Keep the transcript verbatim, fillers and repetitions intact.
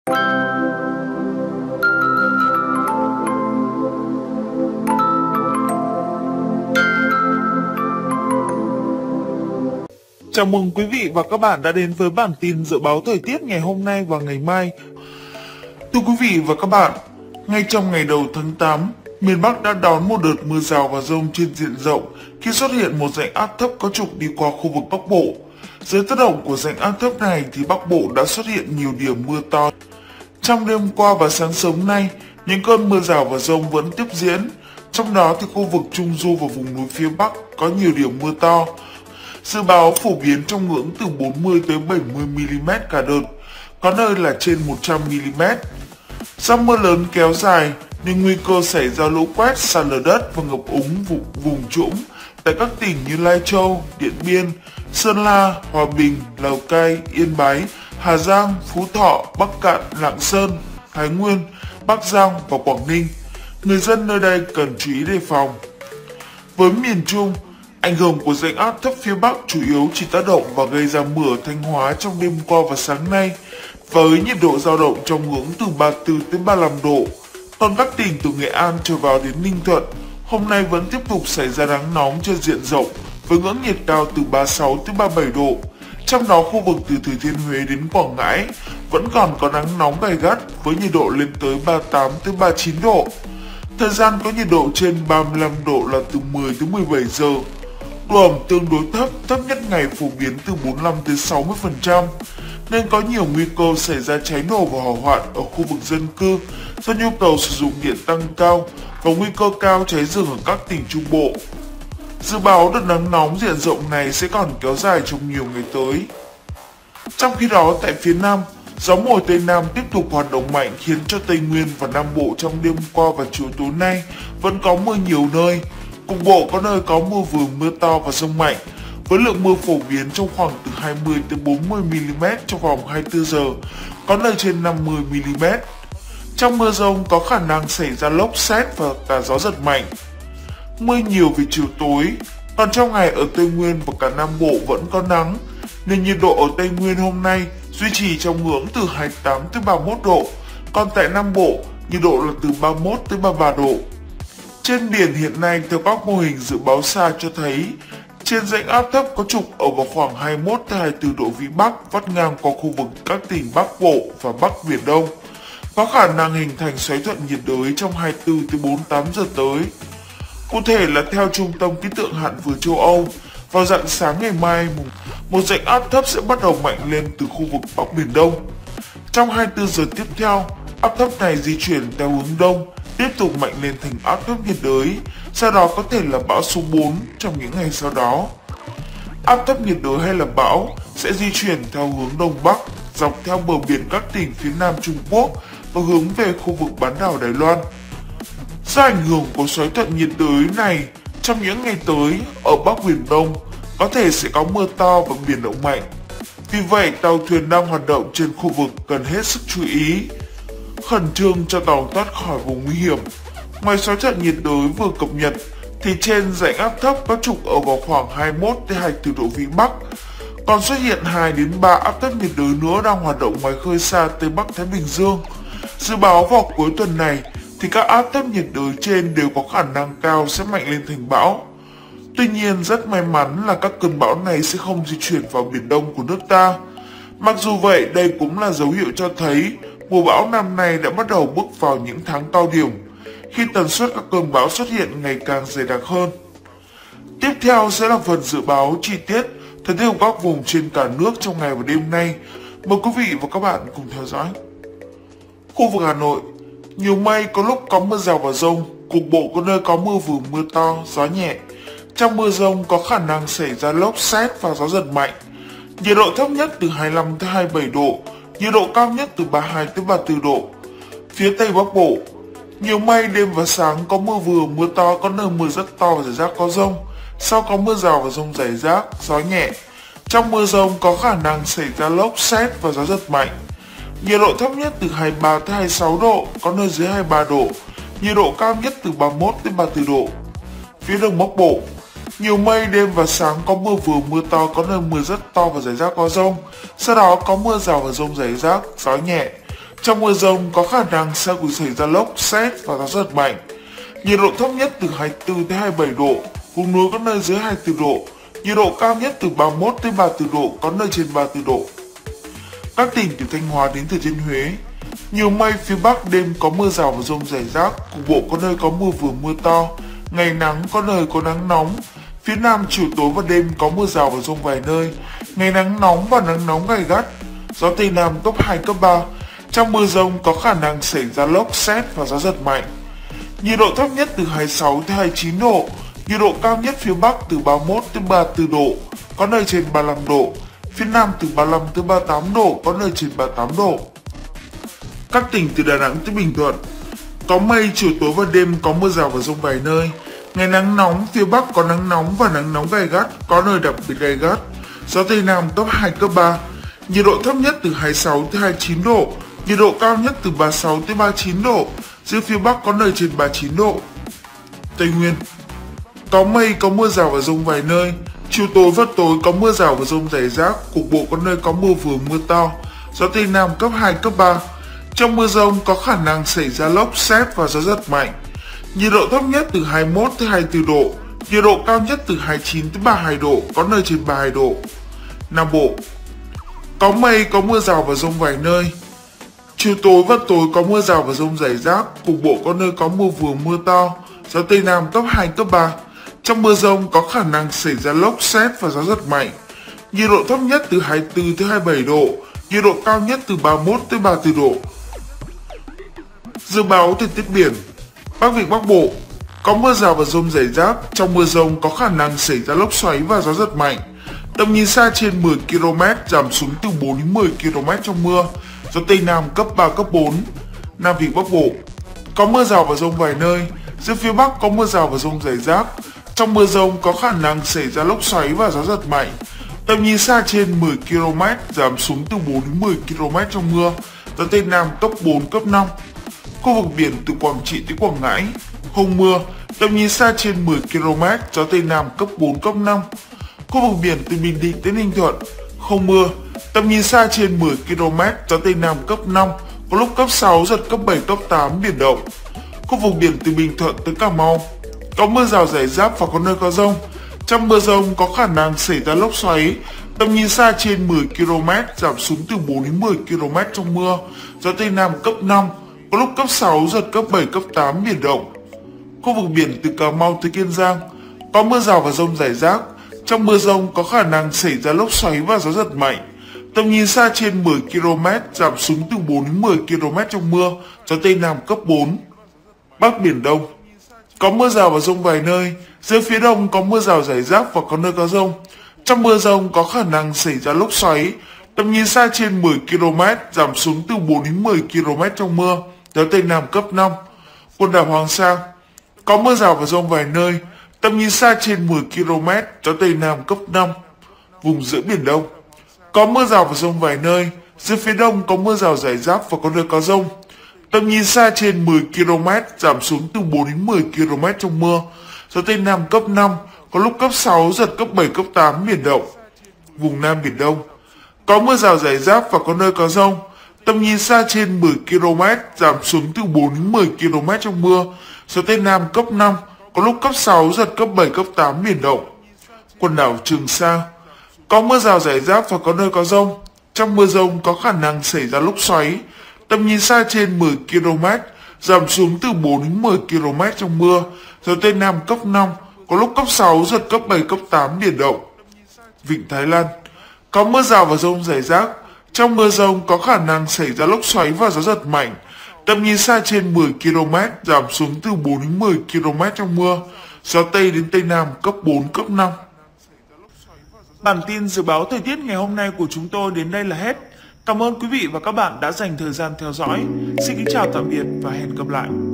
Chào mừng quý vị và các bạn đã đến với bản tin dự báo thời tiết ngày hôm nay và ngày mai. Thưa quý vị và các bạn, ngay trong ngày đầu tháng tám, miền Bắc đã đón một đợt mưa rào và dông trên diện rộng khi xuất hiện một rãnh áp thấp có trục đi qua khu vực Bắc Bộ. Dưới tác động của rãnh áp thấp này thì Bắc Bộ đã xuất hiện nhiều điểm mưa to. Trong đêm qua và sáng sớm nay, những cơn mưa rào và dông vẫn tiếp diễn. Trong đó thì khu vực Trung Du và vùng núi phía Bắc có nhiều điểm mưa to. Dự báo phổ biến trong ngưỡng từ bốn mươi tới bảy mươi mi-li-mét cả đợt, có nơi là trên một trăm mi-li-mét. Do mưa lớn kéo dài nên nguy cơ xảy ra lũ quét, sạt lở đất và ngập úng vùng, vùng trũng tại các tỉnh như Lai Châu, Điện Biên, Sơn La, Hòa Bình, Lào Cai, Yên Bái, Hà Giang, Phú Thọ, Bắc Kạn, Lạng Sơn, Thái Nguyên, Bắc Giang và Quảng Ninh. Người dân nơi đây cần chú ý đề phòng. Với miền Trung, ảnh hưởng của rãnh áp thấp phía Bắc chủ yếu chỉ tác động và gây ra mưa ở Thanh Hóa trong đêm qua và sáng nay, với nhiệt độ dao động trong ngưỡng từ ba mươi tư tới ba mươi lăm độ. Còn các tỉnh từ Nghệ An trở vào đến Ninh Thuận, hôm nay vẫn tiếp tục xảy ra nắng nóng trên diện rộng với ngưỡng nhiệt cao từ ba mươi sáu tới ba mươi bảy độ. Trong đó khu vực từ Thừa Thiên Huế đến Quảng Ngãi vẫn còn có nắng nóng gay gắt với nhiệt độ lên tới ba mươi tám tới ba mươi chín độ. Thời gian có nhiệt độ trên ba mươi lăm độ là từ mười tới mười bảy giờ. Độ ẩm tương đối thấp, thấp nhất ngày phổ biến từ bốn mươi lăm tới sáu mươi phần trăm, nên có nhiều nguy cơ xảy ra cháy nổ và hỏa hoạn ở khu vực dân cư do nhu cầu sử dụng điện tăng cao và nguy cơ cao cháy rừng ở các tỉnh Trung Bộ. Dự báo đợt nắng nóng diện rộng này sẽ còn kéo dài trong nhiều ngày tới. Trong khi đó, tại phía Nam, gió mùa Tây Nam tiếp tục hoạt động mạnh khiến cho Tây Nguyên và Nam Bộ trong đêm qua và chiều tối nay vẫn có mưa nhiều nơi. Cục bộ có nơi có mưa vừa mưa to và dông mạnh, với lượng mưa phổ biến trong khoảng từ hai mươi tới bốn mươi mi-li-mét trong vòng hai mươi tư giờ, có nơi trên năm mươi mi-li-mét. Trong mưa dông có khả năng xảy ra lốc sét và cả gió giật mạnh. Mưa nhiều về chiều tối, còn trong ngày ở Tây Nguyên và cả Nam Bộ vẫn có nắng, nên nhiệt độ ở Tây Nguyên hôm nay duy trì trong ngưỡng từ hai mươi tám tới ba mươi mốt độ, còn tại Nam Bộ nhiệt độ là từ ba mươi mốt tới ba mươi ba độ. Trên biển hiện nay, theo các mô hình dự báo xa cho thấy, trên rãnh áp thấp có trục ở vào khoảng hai mươi mốt tới hai mươi tư độ vĩ Bắc vắt ngang qua khu vực các tỉnh Bắc Bộ và Bắc Biển Đông, có khả năng hình thành xoáy thuận nhiệt đới trong hai mươi tư tới bốn mươi tám giờ tới. Cụ thể là theo Trung tâm Khí tượng Hạn vừa châu Âu, vào rạng sáng ngày mai, một rãnh áp thấp sẽ bắt đầu mạnh lên từ khu vực Bắc Biển Đông. Trong hai mươi tư giờ tiếp theo, áp thấp này di chuyển theo hướng đông, tiếp tục mạnh lên thành áp thấp nhiệt đới, sau đó có thể là bão số bốn trong những ngày sau đó. Áp thấp nhiệt đới hay là bão sẽ di chuyển theo hướng đông bắc, dọc theo bờ biển các tỉnh phía Nam Trung Quốc và hướng về khu vực bán đảo Đài Loan. Do ảnh hưởng của xoáy thuận nhiệt đới này, trong những ngày tới, ở Bắc Biển Đông có thể sẽ có mưa to và biển động mạnh. Vì vậy, tàu thuyền đang hoạt động trên khu vực cần hết sức chú ý, khẩn trương cho tàu thoát khỏi vùng nguy hiểm. Ngoài xoáy thuận nhiệt đới vừa cập nhật, thì trên rãnh áp thấp có trục ở vào khoảng hai mươi mốt tới hai mươi tư độ vĩ Bắc. Còn xuất hiện hai đến ba áp thấp nhiệt đới nữa đang hoạt động ngoài khơi xa tới Bắc Thái Bình Dương. Dự báo vào cuối tuần này thì các áp thấp nhiệt đới trên đều có khả năng cao sẽ mạnh lên thành bão. Tuy nhiên, rất may mắn là các cơn bão này sẽ không di chuyển vào Biển Đông của nước ta. Mặc dù vậy, đây cũng là dấu hiệu cho thấy mùa bão năm nay đã bắt đầu bước vào những tháng cao điểm, khi tần suất các cơn bão xuất hiện ngày càng dày đặc hơn. Tiếp theo sẽ là phần dự báo chi tiết thời tiết của các vùng trên cả nước trong ngày và đêm nay. Mời quý vị và các bạn cùng theo dõi. Khu vực Hà Nội, nhiều mây, có lúc có mưa rào và dông, cục bộ có nơi có mưa vừa mưa to, gió nhẹ. Trong mưa dông có khả năng xảy ra lốc sét và gió giật mạnh. Nhiệt độ thấp nhất từ hai mươi lăm tới hai mươi bảy độ, nhiệt độ cao nhất từ ba mươi hai tới ba mươi tư độ. Phía Tây Bắc Bộ, nhiều mây, đêm và sáng có mưa vừa mưa to, có nơi mưa rất to và rải rác có dông. Sau có mưa rào và dông rải rác, gió nhẹ. Trong mưa dông có khả năng xảy ra lốc sét và gió giật mạnh. Nhiệt độ thấp nhất từ hai mươi ba tới hai mươi sáu độ, có nơi dưới hai mươi ba độ. Nhiệt độ cao nhất từ ba mươi mốt tới ba mươi tư độ. Phía Đông Bắc Bộ, nhiều mây, đêm và sáng có mưa vừa mưa to, có nơi mưa rất to và rải rác có dông. Sau đó có mưa rào và dông rải rác, gió nhẹ. Trong mưa dông có khả năng sẽ có xảy ra lốc, sét và gió giật mạnh. Nhiệt độ thấp nhất từ hai mươi tư tới hai mươi bảy độ, vùng núi có nơi dưới hai mươi tư độ. Nhiệt độ cao nhất từ ba mươi mốt tới ba mươi tư độ, có nơi trên ba mươi tư độ. Các tỉnh từ Thanh Hóa đến Thừa Thiên Huế, nhiều mây, phía Bắc đêm có mưa rào và dông rải rác, cục bộ có nơi có mưa vừa mưa to, ngày nắng có nơi có nắng nóng. Phía Nam chiều tối và đêm có mưa rào và dông vài nơi, ngày nắng nóng và nắng nóng gay gắt, gió Tây Nam cấp hai, cấp ba. Trong mưa dông có khả năng xảy ra lốc, sét và gió giật mạnh. Nhiệt độ thấp nhất từ hai mươi sáu tới hai mươi chín độ, nhiệt độ cao nhất phía Bắc từ ba mươi mốt tới ba mươi tư độ, có nơi trên ba mươi lăm độ, phía Nam từ ba mươi lăm tới ba mươi tám độ, có nơi trên ba mươi tám độ. Các tỉnh từ Đà Nẵng tới Bình Thuận, có mây, chiều tối và đêm có mưa rào và dông vài nơi, ngày nắng nóng, phía Bắc có nắng nóng và nắng nóng gay gắt, có nơi đặc biệt gay gắt, gió Tây Nam cấp hai, cấp ba, nhiệt độ thấp nhất từ hai mươi sáu tới hai mươi chín độ, nhiệt độ cao nhất từ ba mươi sáu tới ba mươi chín độ, riêng phía Bắc có nơi trên ba mươi chín độ. Tây Nguyên, có mây, có mưa rào và dông vài nơi, chiều tối và tối có mưa rào và dông rải rác, cục bộ có nơi có mưa vừa mưa to, gió Tây Nam cấp hai, cấp ba. Trong mưa dông có khả năng xảy ra lốc, sét và gió giật mạnh. Nhiệt độ thấp nhất từ hai mươi mốt tới hai mươi tư độ, nhiệt độ cao nhất từ hai mươi chín tới ba mươi hai độ, có nơi trên ba mươi hai độ. Nam Bộ, có mây, có mưa rào và dông vài nơi, chiều tối và tối có mưa rào và dông rải rác, cục bộ có nơi có mưa vừa mưa to, gió Tây Nam cấp hai, cấp ba. Trong mưa dông có khả năng xảy ra lốc, sét và gió giật mạnh. Nhiệt độ thấp nhất từ hai mươi tư tới hai mươi bảy độ, nhiệt độ cao nhất từ ba mươi mốt tới ba mươi tư độ. Dự báo thời tiết biển, Bắc Vịnh Bắc Bộ, có mưa rào và dông rải rác, trong mưa dông có khả năng xảy ra lốc xoáy và gió giật mạnh. Tầm nhìn xa trên mười ki lô mét, giảm xuống từ bốn đến mười ki lô mét trong mưa, gió Tây Nam cấp ba, cấp bốn. Nam Vịnh Bắc Bộ, có mưa rào và dông vài nơi, riêng phía Bắc có mưa rào và dông rải rác, trong mưa dông có khả năng xảy ra lốc xoáy và gió giật mạnh. Tầm nhìn xa trên mười ki lô mét, giảm xuống từ bốn đến mười ki lô mét trong mưa, gió Tây Nam cấp bốn, cấp năm. Khu vực biển từ Quảng Trị tới Quảng Ngãi, không mưa, tầm nhìn xa trên mười ki lô mét, gió Tây Nam cấp bốn, cấp năm. Khu vực biển từ Bình Định tới Ninh Thuận, không mưa, tầm nhìn xa trên mười ki lô mét, gió Tây Nam cấp năm, có lúc cấp sáu, giật cấp bảy, cấp tám, biển động. Khu vực biển từ Bình Thuận tới Cà Mau, có mưa rào rải rác và có nơi có dông. Trong mưa dông có khả năng xảy ra lốc xoáy, tầm nhìn xa trên mười ki lô mét, giảm xuống từ bốn đến mười ki lô mét trong mưa, gió Tây Nam cấp năm, có lúc cấp sáu, giật cấp bảy, cấp tám, biển động. Khu vực biển từ Cà Mau tới Kiên Giang, có mưa rào và dông rải rác, trong mưa dông có khả năng xảy ra lốc xoáy và gió giật mạnh. Tầm nhìn xa trên mười ki lô mét, giảm xuống từ bốn đến mười ki lô mét trong mưa, gió Tây Nam cấp bốn. Bắc Biển Đông, có mưa rào và dông vài nơi, dưới phía đông có mưa rào rải rác và có nơi có dông. Trong mưa dông có khả năng xảy ra lốc xoáy, tầm nhìn xa trên mười ki lô mét, giảm xuống từ bốn đến mười ki lô mét trong mưa, gió Tây Nam cấp năm. Quần đảo Hoàng Sa, có mưa rào và dông vài nơi, tầm nhìn xa trên mười ki lô mét, gió Tây Nam cấp năm. Vùng giữa Biển Đông, có mưa rào và dông vài nơi, dưới phía đông có mưa rào rải rác và có nơi có dông. Tầm nhìn xa trên mười ki lô mét, giảm xuống từ bốn đến mười ki lô mét trong mưa, gió Tây Nam cấp năm, có lúc cấp sáu, giật cấp bảy, cấp tám, biển động. Vùng Nam Biển Đông, có mưa rào rải rác và có nơi có dông. Tầm nhìn xa trên mười ki lô mét, giảm xuống từ bốn đến mười ki lô mét trong mưa, gió Tây Nam cấp năm, có lúc cấp sáu, giật cấp bảy, cấp tám, biển động. Quần đảo Trường Sa, có mưa rào rải rác và có nơi có dông. Trong mưa dông có khả năng xảy ra lốc xoáy, tầm nhìn xa trên mười ki lô mét, giảm xuống từ bốn đến mười ki lô mét trong mưa, gió Tây Nam cấp năm, có lúc cấp sáu, giật cấp bảy, cấp tám, biển động. Vịnh Thái Lan, có mưa rào và dông rải rác, trong mưa dông có khả năng xảy ra lốc xoáy và gió giật mạnh, tầm nhìn xa trên mười ki lô mét, giảm xuống từ bốn đến mười ki lô mét trong mưa, gió Tây đến Tây Nam cấp bốn, cấp năm. Bản tin dự báo thời tiết ngày hôm nay của chúng tôi đến đây là hết. Cảm ơn quý vị và các bạn đã dành thời gian theo dõi. Xin kính chào tạm biệt và hẹn gặp lại.